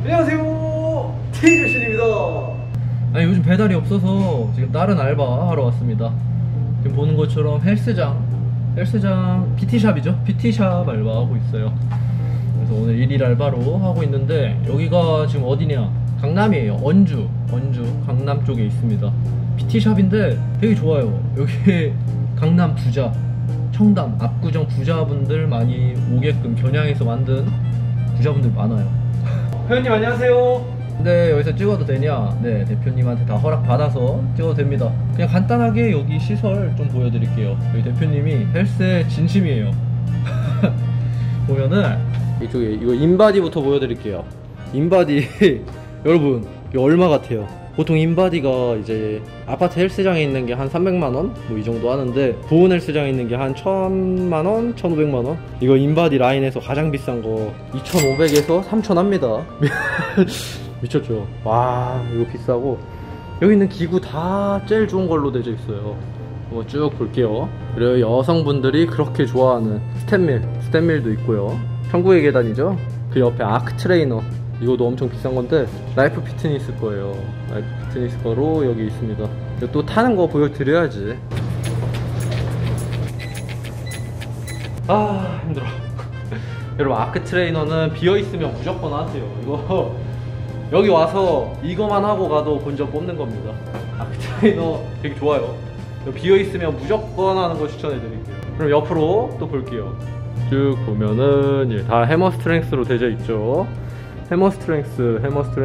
안녕하세요, 티주신입니다. 아니, 요즘 배달이 없어서 지금 다른 알바 하러 왔습니다. 지금 보는 것처럼 헬스장 PT샵이죠? PT샵 알바하고 있어요. 그래서 오늘 1일 알바로 하고 있는데, 여기가 지금 어디냐? 강남이에요. 원주 강남 쪽에 있습니다. PT샵인데 되게 좋아요. 여기 강남 부자, 청담, 압구정 부자분들 많이 오게끔 겨냥해서 만든 부자분들 많아요. 회원님 안녕하세요. 근데 여기서 찍어도 되냐? 네, 대표님한테 다 허락받아서 찍어도 됩니다. 그냥 간단하게 여기 시설 좀 보여드릴게요. 여기 대표님이 헬스에 진심이에요. 보면은 이쪽에 이거 인바디부터 보여드릴게요. 인바디 여러분 이거 얼마 같아요? 보통 인바디가 이제 아파트 헬스장에 있는 게 한 300만원? 뭐 이 정도 하는데, 보온 헬스장에 있는 게 한 1000만원? 1500만원? 이거 인바디 라인에서 가장 비싼 거 2500에서 3000 합니다. 미쳤죠? 와, 이거 비싸고, 여기 있는 기구 다 제일 좋은 걸로 되어 있어요. 이거 쭉 볼게요. 그리고 여성분들이 그렇게 좋아하는 스탠밀도 있고요. 천국의 계단이죠? 그 옆에 아크 트레이너, 이거도 엄청 비싼 건데 라이프 피트니스 거예요. 라이프 피트니스 거로 여기 있습니다. 이거 또 타는 거 보여드려야지. 아, 힘들어. 여러분, 아크 트레이너는 비어있으면 무조건 하세요. 이거 여기 와서 이거만 하고 가도 본전 뽑는 겁니다. 아크 트레이너 되게 좋아요. 비어있으면 무조건 하는 거 추천해드릴게요. 그럼 옆으로 또 볼게요. 쭉 보면은 다 해머 스트렝스로 되어 있죠. 해머 스트렝스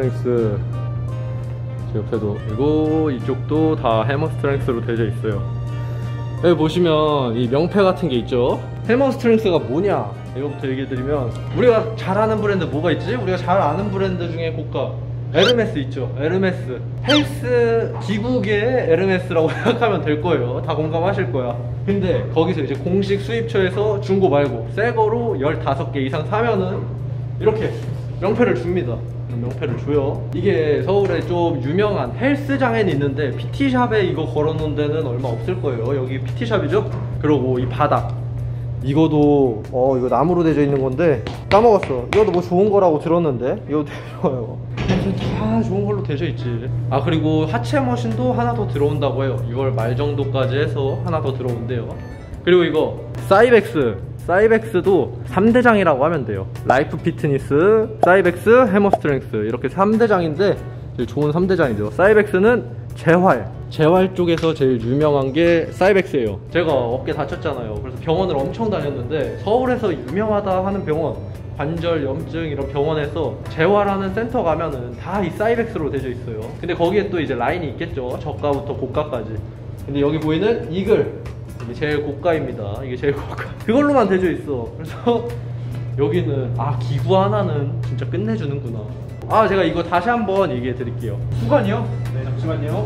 옆에도, 그리고 이쪽도 다 해머 스트렝스로 되어 있어요. 여기 보시면 이 명패 같은 게 있죠. 해머 스트렝스가 뭐냐, 이거부터 얘기해드리면, 우리가 잘 아는 브랜드 뭐가 있지? 우리가 잘 아는 브랜드 중에 고가 에르메스 있죠. 에르메스, 헬스 기구계의 에르메스라고 생각하면 될 거예요. 다 공감하실 거야. 근데 거기서 이제 공식 수입처에서 중고 말고 새 거로 15개 이상 사면은 이렇게 명패를 줍니다. 명패를 줘요. 이게 서울에 좀 유명한 헬스장에는 있는데 PT샵에 이거 걸어놓은 데는 얼마 없을 거예요. 여기 PT샵이죠? 그리고 이 바닥, 이거도 이거 나무로 되어 있는 건데 까먹었어. 이것도 뭐 좋은 거라고 들었는데 이거 되게 좋아요. 다 좋은 걸로 되어 있지. 아, 그리고 하체 머신도 하나 더 들어온다고 해요. 6월 말 정도까지 해서 하나 더 들어온대요. 그리고 이거 사이벡스도 3대장이라고 하면 돼요. 라이프 피트니스, 사이벡스, 해머 스트렝스, 이렇게 3대장인데 제일 좋은 3대장이죠. 사이벡스는 재활 쪽에서 제일 유명한 게 사이벡스예요. 제가 어깨 다쳤잖아요. 그래서 병원을 엄청 다녔는데, 서울에서 유명하다 하는 병원, 관절, 염증 이런 병원에서 재활하는 센터 가면은 다 이 사이벡스로 되어 있어요. 근데 거기에 또 이제 라인이 있겠죠. 저가부터 고가까지. 근데 여기 보이는 이글, 이게 제일 고가입니다. 이게 제일 고가. 그걸로만 되어 있어. 그래서 여기는 기구 하나는 진짜 끝내주는구나. 제가 이거 다시 한번 얘기해 드릴게요. 수건이요? 네, 잠시만요.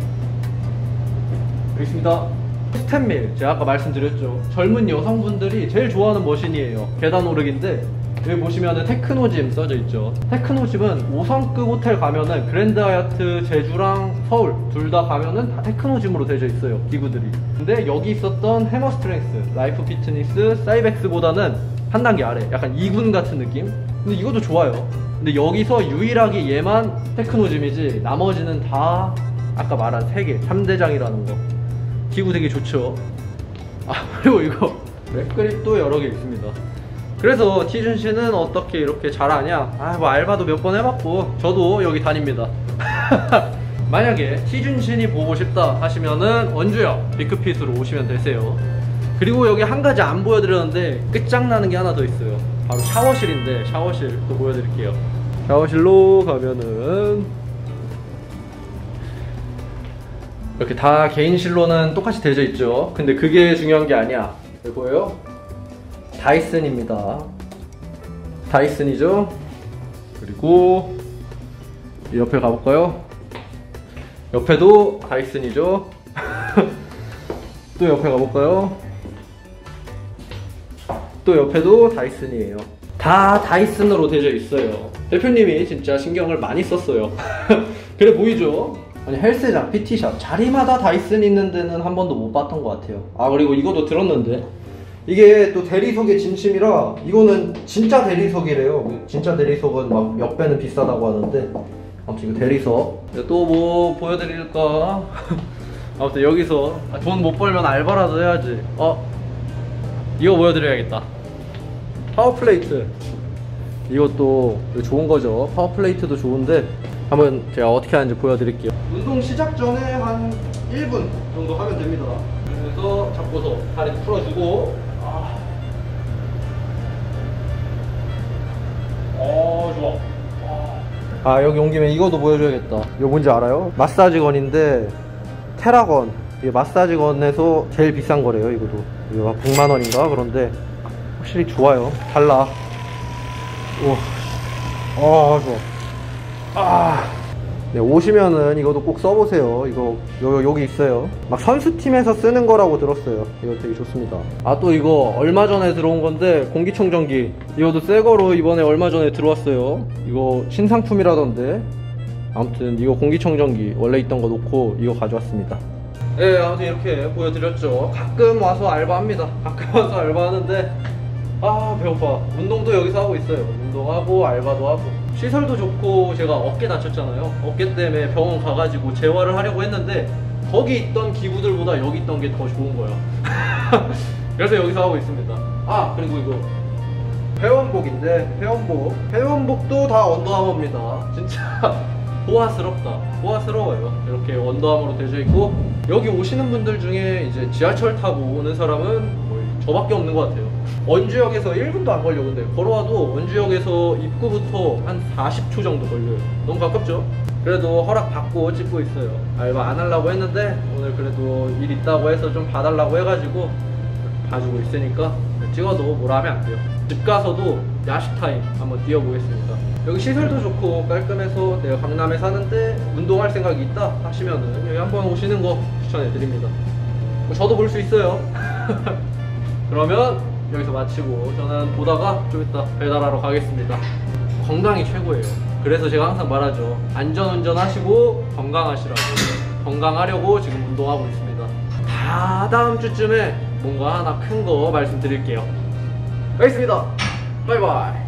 여기 있습니다. 스탠밀, 제가 아까 말씀드렸죠. 젊은 여성분들이 제일 좋아하는 머신이에요. 계단 오르기인데, 여기 보시면은 테크노짐 써져 있죠. 테크노짐은 5성급 호텔 가면은 그랜드 하얏트 제주랑 서울 둘 다 가면은 다 테크노짐으로 되어 있어요, 기구들이. 근데 여기 있었던 해머 스트렝스, 라이프 피트니스, 사이벡스보다는 한 단계 아래, 약간 2군 같은 느낌? 근데 이것도 좋아요. 근데 여기서 유일하게 얘만 테크노짐이지 나머지는 다 아까 말한 3개 3대장이라는 거. 기구 되게 좋죠. 그리고 이거 웹그립도 여러 개 있습니다. 그래서 티준씨는 어떻게 이렇게 잘하냐? 뭐 알바도 몇 번 해봤고 저도 여기 다닙니다. 만약에 티준신이 보고 싶다 하시면은 원주역 비크핏으로 오시면 되세요. 그리고 여기 한 가지 안 보여드렸는데 끝장나는 게 하나 더 있어요. 바로 샤워실인데, 샤워실 또 보여드릴게요. 샤워실로 가면은 이렇게 다 개인실로는 똑같이 되어 있죠. 근데 그게 중요한 게 아니야. 여기 보여요? 다이슨입니다. 다이슨이죠. 그리고 이 옆에 가볼까요? 옆에도 다이슨이죠. 또 옆에 가볼까요? 또 옆에도 다이슨이에요. 다 다이슨으로 되어 있어요. 대표님이 진짜 신경을 많이 썼어요. 그래 보이죠? 아니, 헬스장, PT샵 자리마다 다이슨 있는 데는 한 번도 못 봤던 것 같아요. 그리고 이것도 들었는데 이게 또 대리석의 진심이라 이거는 진짜 대리석이래요. 진짜 대리석은 막 몇 배는 비싸다고 하는데 아무튼 이거 대리석. 또 뭐 보여드릴까? 아무튼 여기서 돈 못 벌면 알바라도 해야지. 이거 보여드려야겠다. 파워플레이트. 이것도 좋은 거죠. 파워플레이트도 좋은데 한번 제가 어떻게 하는지 보여드릴게요. 운동 시작 전에 한 1분 정도 하면 됩니다. 그래서 잡고서 다리 풀어주고 좋아. 여기 온 김에 이것도 보여줘야겠다. 이거 뭔지 알아요? 마사지건인데 테라건. 이게 마사지건에서 제일 비싼 거래요. 이거도 이거 한 100만 원인가. 그런데 확실히 좋아요. 달라. 우와. 좋아. 네, 오시면은 이것도 꼭 써보세요. 이거 여기 있어요. 막 선수팀에서 쓰는 거라고 들었어요. 이거 되게 좋습니다. 또 이거 얼마 전에 들어온 건데 공기청정기. 이것도 새 거로 이번에 얼마 전에 들어왔어요. 이거 신상품이라던데. 아무튼 이거 공기청정기 원래 있던 거 놓고 이거 가져왔습니다. 네, 아무튼 이렇게 보여드렸죠. 가끔 와서 알바합니다. 가끔 와서 알바하는데 배고파. 운동도 여기서 하고 있어요. 운동하고 알바도 하고. 시설도 좋고. 제가 어깨 다쳤잖아요. 어깨 때문에 병원 가가지고 재활을 하려고 했는데 거기 있던 기구들보다 여기 있던 게 더 좋은 거야. 그래서 여기서 하고 있습니다. 그리고 이거 회원복인데 회원복도 다 언더아머입니다. 진짜 호화스러워요. 이렇게 언더아머로 되어 있고, 여기 오시는 분들 중에 이제 지하철 타고 오는 사람은 거의 저밖에 없는 것 같아요. 원주역에서 1분도 안 걸려. 근데 걸어와도 원주역에서 입구부터 한 40초 정도 걸려요. 너무 가깝죠? 그래도 허락 받고 찍고 있어요. 알바 안 하려고 했는데 오늘 그래도 일 있다고 해서 좀 봐달라고 해가지고 봐주고 있으니까 찍어도 뭐라 하면 안 돼요. 집 가서도 야식 타임 한번 뛰어보겠습니다. 여기 시설도 좋고 깔끔해서 내가 강남에 사는데 운동할 생각이 있다 하시면은 여기 한번 오시는 거 추천해드립니다. 저도 볼 수 있어요. 그러면 여기서 마치고 저는 보다가 좀 이따 배달하러 가겠습니다. 건강이 최고예요. 그래서 제가 항상 말하죠. 안전운전 하시고 건강하시라고. 건강하려고 지금 운동하고 있습니다. 다음 주쯤에 뭔가 하나 큰 거 말씀드릴게요. 알겠습니다. 바이바이.